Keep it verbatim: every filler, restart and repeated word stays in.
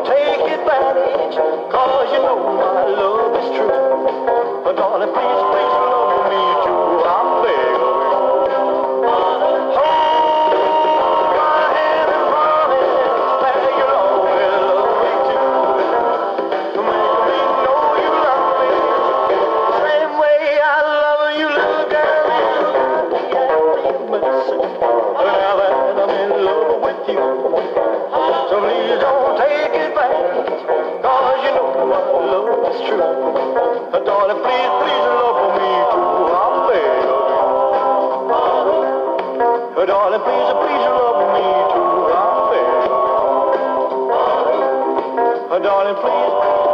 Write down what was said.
don't take advantage, cause you know my love is true. But darling, please, please love me too, I beg of you. Hold my hand and promise that you'll always love me too. Make me know you love me the same way I love you, little girl. Now that I'm in love with you, so please don't take advantage, cause you know my love is true. Darling, please, please love me too, I beg of you. Darling, please, please love me too, I beg of you. Darling, please.